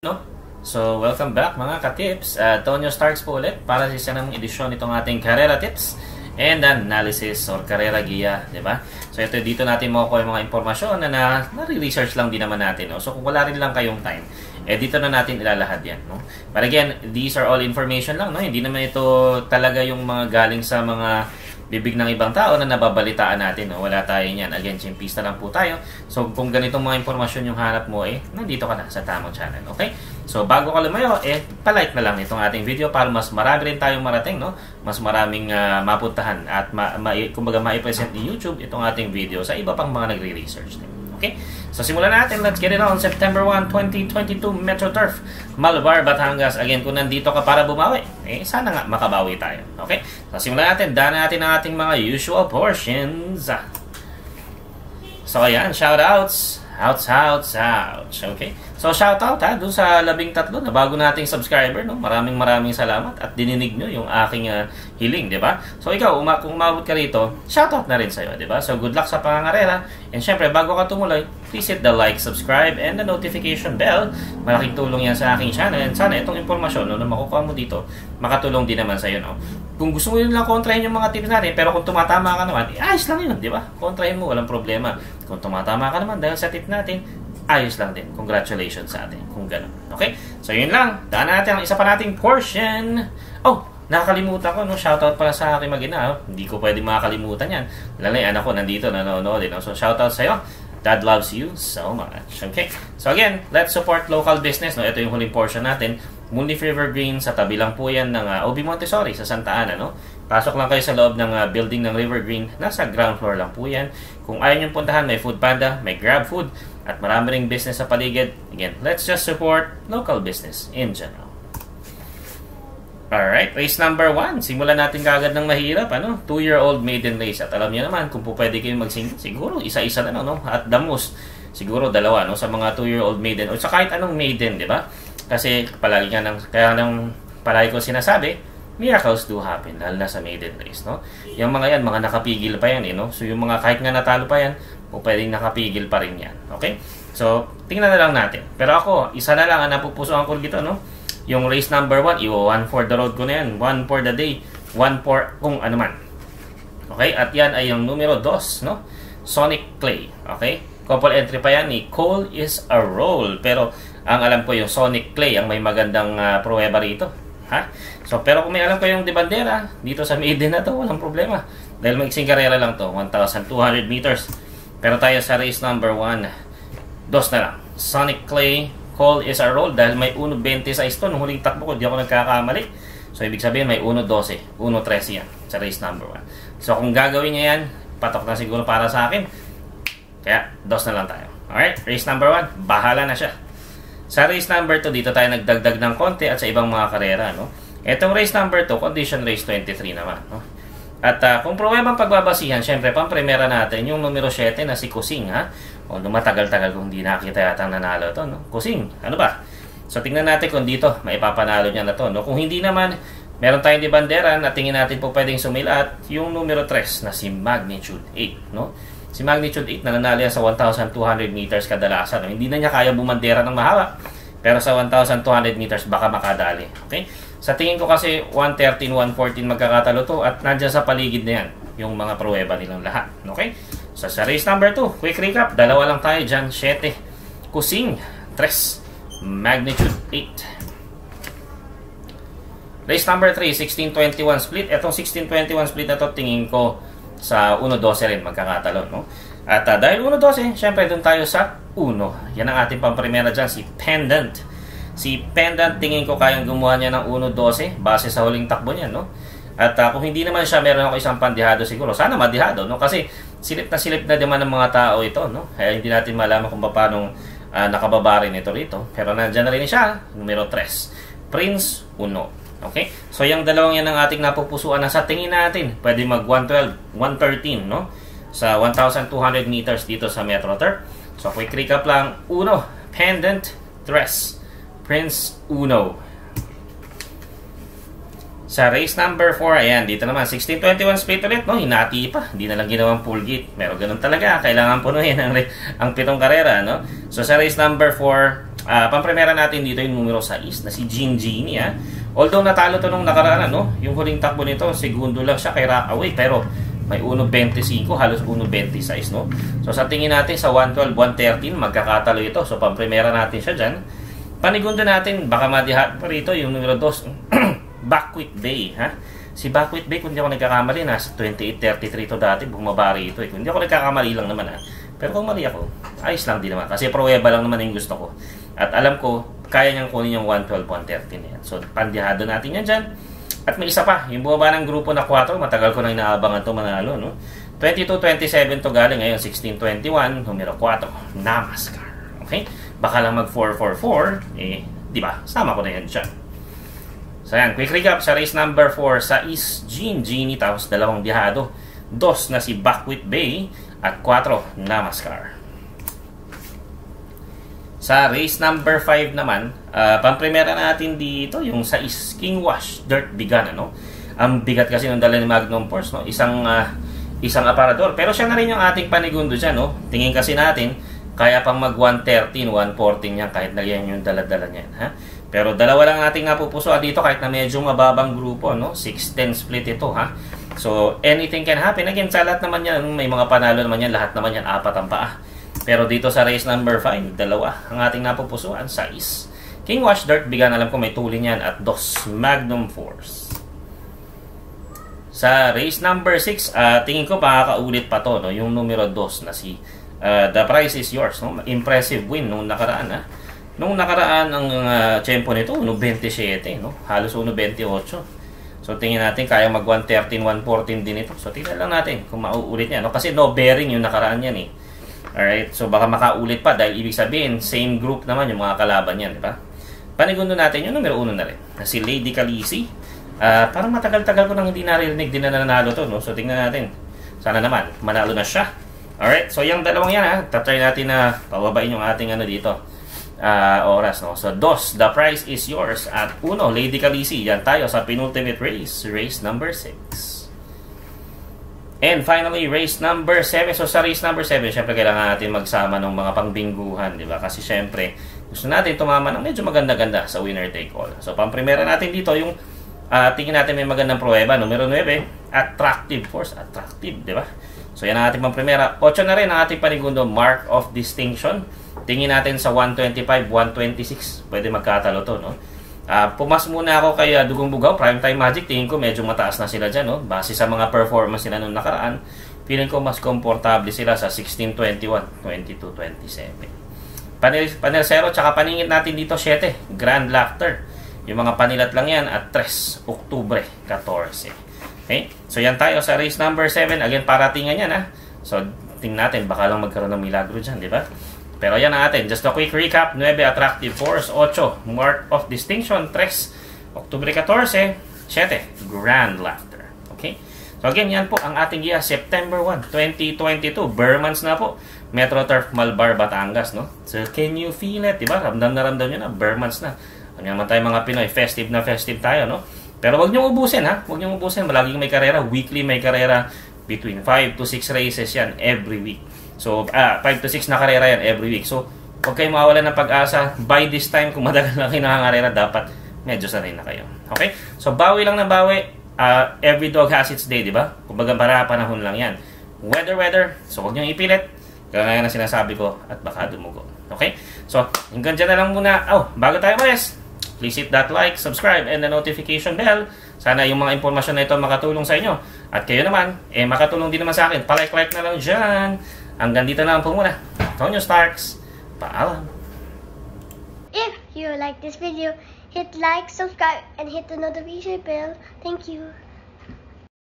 No? So, welcome back mga ka-tips. Tonyo Starks po ulit para sa isang edisyon itong ating Carrera Tips and Analysis or Carrera Guia, di ba? So, dito natin makukuha yung mga impormasyon na nare-research lang din naman natin. No? So, kung wala rin lang kayong time, dito na natin ilalahad yan. No? But again, these are all information lang. No? Hindi naman ito talaga yung mga galing sa mga bibig ng ibang tao na nababalitaan natin. No? Wala tayo niyan. Again, chimpista lang po tayo. So, kung ganitong mga impormasyon yung hanap mo, nandito ka na sa tamang channel. Okay? So, bago ka lumayo, palike na lang itong ating video para mas marami rin tayong marating, no? Mas maraming mapuntahan at kumbaga ma-present ni YouTube itong ating video sa iba pang mga nagre-research. Okay? So, simulan natin. Let's get it on. September 1, 2022, Metro Turf, Malabar, Batangas. Again, kung nandito ka para bumawi, sana nga makabawi tayo. Okay? So, simulan natin. Daan natin ang ating mga usual portions. So, ayan. Shoutouts. Ouch. Okay? So, shoutout doon sa 13 na bago nating subscriber, no? Maraming salamat at dininig nyo yung aking hiling, di ba? So, ikaw, kung umabot ka rito, shoutout na rin sa'yo, di ba? So, good luck sa pangangarera. And syempre, bago ka tumuloy, please hit the like, subscribe, and the notification bell. Malaking tulong yan sa aking channel. And sana itong impormasyon na makukuha mo dito, makatulong din naman sa'yo, no? Kung gusto mo yun lang kontrahin yung mga tips natin, pero kung tumatama ka naman, ayos lang yun, di ba? Kontrahin mo, walang problema. Kung tumatama ka naman dahil sa tip natin, ayos lang din. Congratulations sa atin kung gano'n. Okay? So, yun lang. Daan natin ang isa pa nating portion. Oh, nakakalimutan ko, no? Shoutout pala sa aking mag-ina. Hindi ko pwede makakalimutan yan. Lalo yung anak ko nandito, nanonood. No? So, shoutout sa'yo. Dad loves you so much. Okay? So, again, let's support local business. No? Ito yung huling portion natin. Munlif River Green, sa tabi lang po yan ng OB Montessori sa Santa Ana. No? Pasok lang kayo sa loob ng building ng River Green. Nasa ground floor lang po yan. Kung ayaw nyo puntahan, may Food Panda, may Grab Food, at marami ring business sa paligid. Again, let's just support local business in general. Alright, race number 1. Simulan natin kagad ng mahirap. 2-year-old maiden race. At alam niyo naman, kung po pwede kayo magsingit, siguro isa-isa na, no? At the most, siguro dalawa, no? Sa mga 2-year-old maiden. O sa kahit anong maiden, di ba? Kasi palagi palagi ko sinasabi, miracles do happen, lalo na sa maiden race, no? Yung mga yan, mga nakapigil pa yan, no? So, yung mga kahit nga natalo pa yan, o pwedeng nakapigil pa rin yan. Okay? So, tingnan na lang natin. Pero ako, isa na lang ang napupusuan ko dito, no? Yung race number 1, 1 for the road ko na yan. 1 for the day. 1 for kung ano man. Okay? At yan ay yung numero 2, no? Sonic Clay. Okay? Couple entry pa yan ni Cole is a roll. Pero, ang alam ko yung Sonic Clay, ang may magandang pruweba rito. Ha? So, pero kung may alam ko yung de bandera, dito sa maiden na to, walang problema. Dahil maiksing karera lang to, 1,200 meters. Pero tayo sa race number 1, 2 na lang. Sonic Clay, Cole is a roll. Dahil may 1.26 to, nung huling takbo ko, di ako nagkakamali. So, ibig sabihin may 1.12, 1.13 yan sa race number 1. So, kung gagawin niya yan, patok na siguro para sa akin. Kaya, 2 na lang tayo. Alright, race number 1, bahala na siya. Sa race number 2, dito tayo nagdagdag ng konti at sa ibang mga karera, no? Etong race number 2, condition race 23 naman, no? At kung pruwebang pagbabasihan, syempre, pang-primera natin, yung numero 7 na si Kusing, ha? O, matagal-tagal kung hindi nakita yata nanalo to, no? Kusing, ano ba? So, tingnan natin kung dito, maipapanalo niya na to, no? Kung hindi naman, meron tayong di bandera na tingin natin po pwedeng sumilat, yung numero 3 na si Magnitude 8, no? Si Magnitude 8 nananalo yan sa 1,200 meters kadalasan. No? Hindi na niya kaya bumandera ng mahaba. Pero sa 1,200 meters baka makadali. Okay? Sa tingin ko kasi 113, 114 magkakatalo to at nandiyan sa paligid na yan yung mga pruweba nilang lahat. Okay? So sa race number 2, quick recap. Dalawa lang tayo dyan. 7. Kusing. 3. Magnitude 8. Race number 3, 16-21 split. Etong 16-21 split na to tingin ko sa 1-12 rin magkakatalon, no? At dahil 1-12, syempre doon tayo sa 1. Yan ang ating pamprimera dyan, si Pendant. Si Pendant, tingin ko kayang gumawa niya ng 1-12 base sa huling takbo niya, no? At kung hindi naman siya, meron ako isang pandihado siguro. Sana madihado, no? Kasi silip na naman ng mga tao ito, no? Kaya hindi natin malaman kung paano nakababa rin ito rito. Pero nandiyan na rin siya, numero 3. Prince 1. Okay? So, yung dalawang yan ang ating napupusuan na sa tingin natin. Pwede mag 112, 113, no? Sa 1,200 meters dito sa Metro Turf. So, quick recap lang. 1, Pendant, 3, Prince 1. Sa race number 4, ayan, dito naman, 16-21 split ulit, no? Hinati pa. Hindi na lang ginawang full gate. Pero ganun talaga. Kailangan punuhin ang pitong karera, no? So, sa race number 4, Pampremera natin dito yung numero 6 na si Jean Genie. Although natalo to nung nakaraan, yung huling takbo nito, segundo lang siya kay Rockaway, pero may 1.25, halos 1.26, no? So sa tingin natin sa 112, 113, magkakatalo ito. So pampremera natin siya dyan. Panigundo natin, baka madihat pa rito yung numero 2, Buckwheat Bay, ha? Si Buckwheat Bay, kung di ako nagkakamali, nasa 28.33 to dati, bumaba rito. Kung di ako nagkakamali lang naman, ha? Pero kung mali ako, ayos lang din naman. Kasi pruweba lang naman yung gusto ko. At alam ko, kaya niyang kunin yung 112, 113 yan. So, pandihado natin yan dyan. At may isa pa, yung bumaba ng grupo na 4, matagal ko nang inaabangan ito manalo, no? 22-27 to galing ngayon, 16-21, numero 4, Namaskar. Okay? Baka lang mag 4-4-4, di ba? Sama ko na yan dyan. So, yan. Quick recap sa race number 4 sa East Jean Genie, tapos dalawang dihado. 2 na si Buckwheat Bay at 4, Namaskar. Sa race number 5 naman, pampremera natin dito yung sa King Wash Dirt Bigan, ano? Ang bigat kasi ng dala ni Magnum Force, no? Isang aparador. Pero siya na rin yung ating panigundo dyan, no? Tingin kasi natin, kaya pang mag 113, 114 yan kahit na yan yung dala-dala niyan, ha? Pero dalawa lang nating napupusuan dito kahit na medyo mababang grupo, no? 6-10 split ito, ha? So, anything can happen. Again, sa lahat naman yan, may mga panalo naman yan, lahat naman yan, 4 ang paa. Pero dito sa race number 5, dalawa ang ating napupusuan, 6. King Wash Dirt Bigan, alam ko may tulin yan, at 2, Magnum Force. Sa race number 6, tingin ko makakaulit pa to, no? Yung numero 2 na si The Price is Yours, no? Impressive win nung nakaraan, ha? Nung nakaraan ang tempo nito, 1.27, no? Halos 1.28. So tingin natin kaya mag 113, 114 din ito. So tingnan lang natin kung mauulit niya, no? Kasi no bearing yung nakaraan yan, eh. Alright, so baka makaulit pa dahil ibig sabihin, same group naman yung mga kalaban yan, di ba? Panigundo natin yung numero 1 na rin, na si Lady Khaleesi. Parang matagal-tagal ko nang hindi naririnig din na nanalo to, no? So tingnan natin. Sana naman, manalo na siya. Alright, so yung dalawang yan, ha? Tatry natin na pababain yung ating ano dito. Oras, no? So 2, The Price is Yours. At 1, Lady Khaleesi. Yan tayo sa penultimate race, race number 6. And finally, race number 7. So sa race number 7, syempre kailangan natin magsama ng mga pangbingguhan, di ba? Kasi syempre, gusto natin tumama ng medyo maganda-ganda sa winner take all. So pamprimera natin dito yung tingin natin may magandang pruweba, numero 9, Attractive Force. Attractive, di ba? So yan ang ating pamprimera. 8 na rin ang ating panigundo, Mark of Distinction. Tingin natin sa 125, 126. Pwede magkatalo to, no? Pumas muna ako kay Dugong Bugaw, Primetime Magic. Tingin ko medyo mataas na sila dyan, no? Base sa mga performance nila nung nakaraan, feeling ko mas komportable sila sa 16-21, 22-27. Panersero, tsaka paningit natin dito 7, Grand Laughter. Yung mga panilat lang yan at 3, Oktubre 14. Okay? So yan tayo sa race number 7. Again, paratingan yan, ha? So tingnan natin, baka lang magkaroon ng milagro dyan, di ba? Pero yan natin. Just a quick recap. 9, Attractive Force. 8, Mark of Distinction. 3, Oktubre 14. 7, Grand Laughter. Okay? So again, yan po ang ating giya. September 1, 2022. Burmans na po. Metro Turf, Malbar, Batangas, no? So can you feel it? Diba? Ramdam nyo na. Burmans na. Ano naman tayo mga Pinoy. Festive na festive tayo, no? Pero wag nyo ubusin, ha? Wag nyo ubusin. Malaging may karera. Weekly may karera. Between 5 to 6 races yan every week. So, 5 to 6 na karera yan every week. So, huwag kayong mawalan ng pag-asa. By this time, kung madagal na kayo nakakarera, dapat medyo sanay na kayo. Okay? So, bawi lang na bawi. Every dog has its day, di ba? Kumbaga, para panahon lang yan. Weather. So, huwag niyong ipilit. Kaya na sinasabi ko at baka dumugo. Okay? So, hanggang dyan na lang muna. Bago tayo malis, please hit that like, subscribe, and the notification bell. Sana yung mga impormasyon na ito makatulong sa inyo. At kayo naman, makatulong din naman sa akin. Palike-like na lang dyan. Hanggang dito na lang po muna. Tonyo Starks, paalam. If you like this video, hit like, subscribe, and hit the notification bell. Thank you.